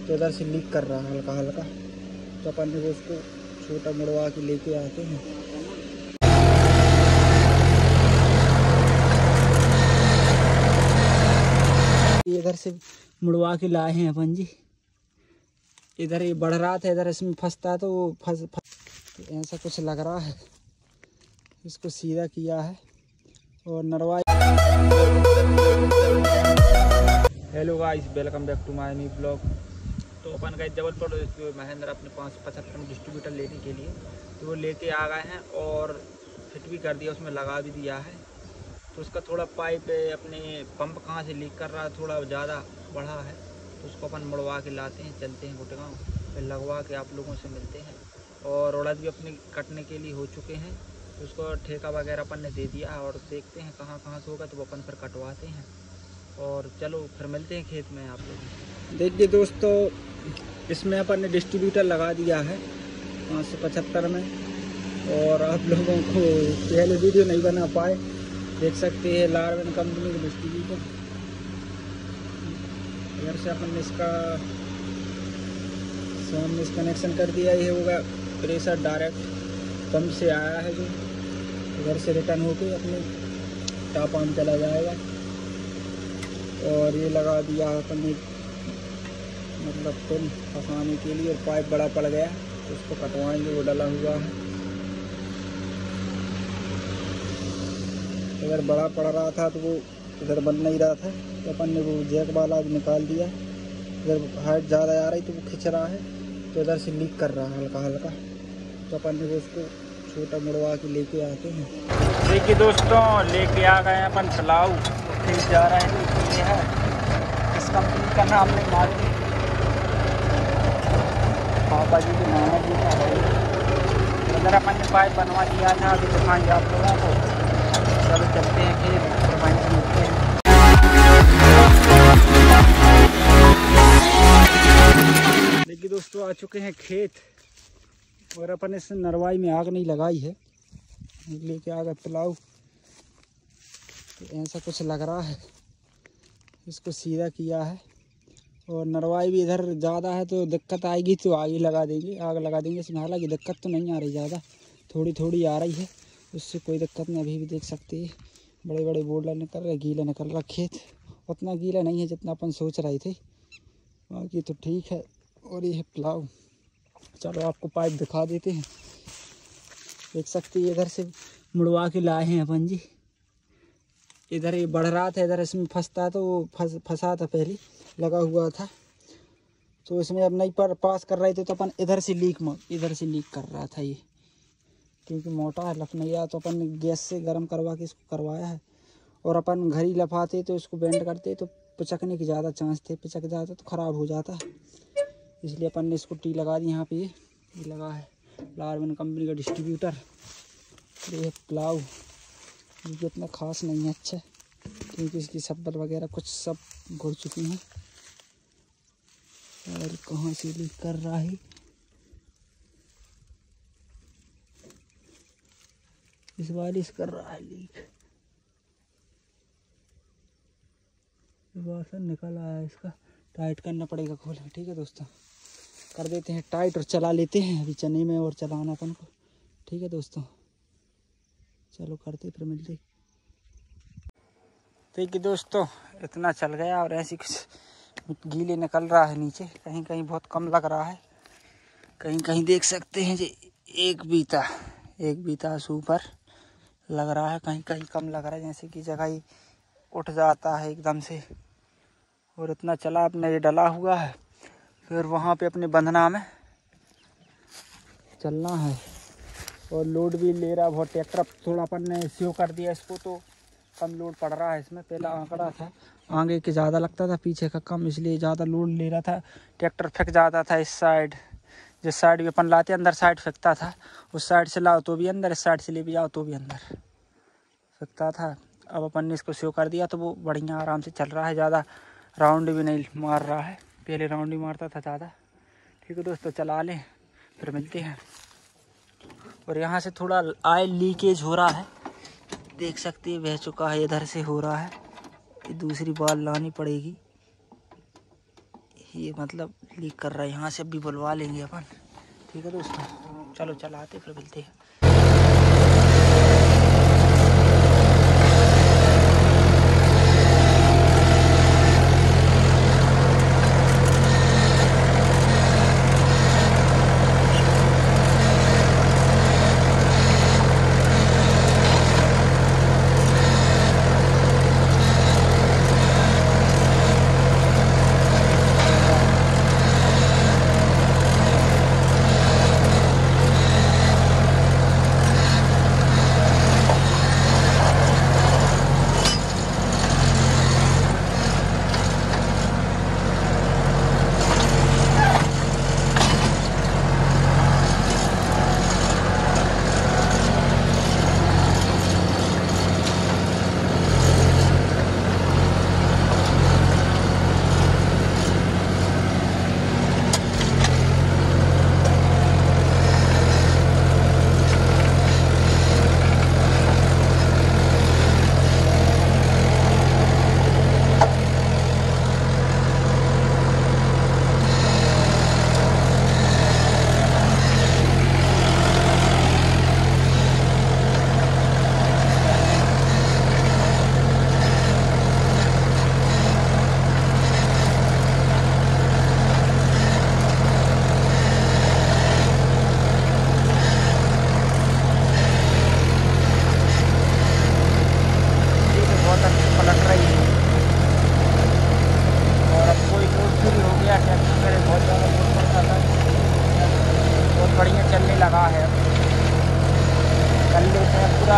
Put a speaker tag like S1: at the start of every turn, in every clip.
S1: तो इधर से लीक कर रहा है हल्का हल्का। तो अपन ने उसको छोटा मुड़वा के लेके आते हैं। इधर से मुड़वा के लाए हैं अपन जी। इधर ये बढ़ रहा था, इधर इसमें फंसता है तो वो फंस तो ऐसा कुछ लग रहा है। इसको सीधा किया है और नरवा। Hello guys, welcome back to my new blog. तो अपन गए जबलपुर महेंद्र अपने 575 में डिस्ट्रीब्यूटर लेने के लिए। तो वो लेके आ गए हैं और फिट भी कर दिया, उसमें लगा भी दिया है। तो उसका थोड़ा पाइप अपने पंप कहाँ से लीक कर रहा है, थोड़ा ज़्यादा बढ़ा है। तो उसको अपन मुड़वा के लाते हैं, चलते हैं गुटगांव, फिर लगवा के आप लोगों से मिलते हैं। और उड़द भी अपने कटने के लिए हो चुके हैं। तो उसको ठेका वगैरह अपन ने दे दिया और देखते हैं कहाँ कहाँ से होगा तो वो अपन फिर कटवाते हैं। और चलो फिर मिलते हैं खेत में आप लोग। देखिए दोस्तों, इसमें अपन ने डिस्ट्रीब्यूटर लगा दिया है 575 में। और आप लोगों को पहले वीडियो नहीं बना पाए, देख सकते हैं लार्वन कंपनी का डिस्ट्रीब्यूटर। इधर से अपन ने इसका सामने कनेक्शन कर दिया। ये होगा प्रेशर डायरेक्ट पंप से आया है, जो इधर से रिटर्न होके अपने टापा में चला जाएगा। और ये लगा दिया अपन ने मतलब पिन फंसाने के लिए। और पाइप बड़ा पड़ गया तो उसको कटवाएंगे, वो डला हुआ है। अगर बड़ा पड़ रहा था तो वो इधर बन नहीं रहा था, तो अपन ने वो जैक वाला निकाल दिया। इधर हाइट ज़्यादा आ रही तो वो खिंच रहा है, तो इधर से लीक कर रहा है हल्का हल्का। तो अपन ने उसको छोटा मुड़वा के लेके आते हैं। देखिए दोस्तों, लेके आ गए हैं अपन प्लाऊ, खींच जा रहा है। ये है, इस कंपनी का नाम नहीं मालूम, पापा जी के नाना जी का है। इधर अपन ने पाइप बनवा दिया था, अभी दिखाएंगे आप लोगों को। चलो चलते हैं फिर मिलते हैं। देखिए दोस्तों, आ चुके हैं खेत। और अपन इस नरवाई में आग नहीं लगाई है, लेके आ गए प्लाऊ। तो ऐसा कुछ लग रहा है, इसको सीधा किया है। और नरवाई भी इधर ज़्यादा है तो दिक्कत आएगी, तो आग लगा देंगे, आग लगा देंगे इसमें। हालांकि दिक्कत तो नहीं आ रही ज़्यादा, थोड़ी थोड़ी आ रही है, उससे कोई दिक्कत नहीं। अभी भी देख सकते हैं बड़े बड़े बोल्डर निकल रहे, गीला निकल रहा खेत। उतना गीला नहीं है जितना अपन सोच रहे थे, बाकी तो ठीक है। और ये है प्लाऊ। चलो आपको पाइप दिखा देते हैं। देख सकते हैं इधर से मुड़वा के लाए हैं अपन जी। इधर ये बढ़ रहा था, इधर इसमें फंसता तो वो फंसा था, पहले लगा हुआ था। तो इसमें अब नहीं पास कर रहे थे, तो अपन इधर से लीक कर रहा था ये, क्योंकि मोटा है लफनैया। तो अपन गैस से गर्म करवा के इसको करवाया है। और अपन घर ही लफाते तो इसको बेंड करते तो पिचकने के ज़्यादा चांस थे, पिचक जाता तो ख़राब हो जाता। इसलिए अपन ने इसको टी लगा दी। यहाँ पे ये लगा है लार्वन कंपनी का डिस्ट्रीब्यूटर। ये प्लाऊ ये इतना खास नहीं है, अच्छा, क्योंकि इसकी सब्बत वगैरह कुछ सब घुड़ चुकी हैं। और कहाँ से लीक कर रहा है, इस बारिश कर रहा है लीक। वासन निकल आया, इसका टाइट करना पड़ेगा खोल। ठीक है दोस्तों, कर देते हैं टाइट और चला लेते हैं। अभी चने में और चलाना अपन को। ठीक है दोस्तों, चलो करते फिर मिलते। देखिए दोस्तों, इतना चल गया और ऐसी कुछ गीले निकल रहा है नीचे। कहीं कहीं बहुत कम लग रहा है, कहीं कहीं देख सकते हैं जी एक बीता सुपर लग रहा है, कहीं कहीं कम लग रहा है, जैसे कि जगह ही उठ जाता है एकदम से। और इतना चला अपने ये डला हुआ है, फिर वहाँ पे अपने बंधना में चलना है। और लोड भी ले रहा बहुत ट्रैक्टर। थोड़ा अपन ने सेव कर दिया इसको, तो कम लोड पड़ रहा है इसमें। पहला आंकड़ा था आगे के ज़्यादा लगता था, पीछे का कम, इसलिए ज़्यादा लोड ले रहा था। ट्रैक्टर फेंक जाता था इस साइड, जिस साइड भी अपन लाते अंदर साइड फेंकता था। उस साइड से लाओ तो भी अंदर, इस साइड से ले भी जाओ तो भी अंदर फेंकता था। अब अपन ने इसको सेव कर दिया तो वो बढ़िया आराम से चल रहा है, ज़्यादा राउंड भी नहीं मार रहा है। पहले राउंड ही मारता था ज़्यादा। ठीक है दोस्तों, चला लें फिर मिलते हैं। और यहाँ से थोड़ा ऑयल लीकेज हो रहा है, देख सकते हैं बह चुका है, इधर से हो रहा है। ये दूसरी बाल लानी पड़ेगी। ये मतलब लीक कर रहा है, यहाँ से भी बुलवा लेंगे अपन। ठीक है दोस्तों, चलो चलाते फिर मिलते हैं। बढ़िया चलने लगा है, कर लेते हैं पूरा।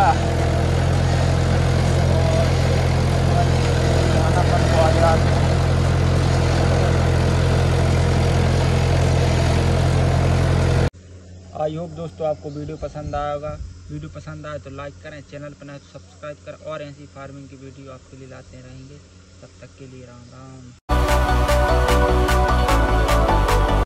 S1: आई होप दोस्तों आपको वीडियो पसंद आया होगा। वीडियो पसंद आए तो लाइक करें, चैनल पर नए तो सब्सक्राइब करें, और ऐसी फार्मिंग की वीडियो आपके लिए लाते रहेंगे। तब तक के लिए राम राम।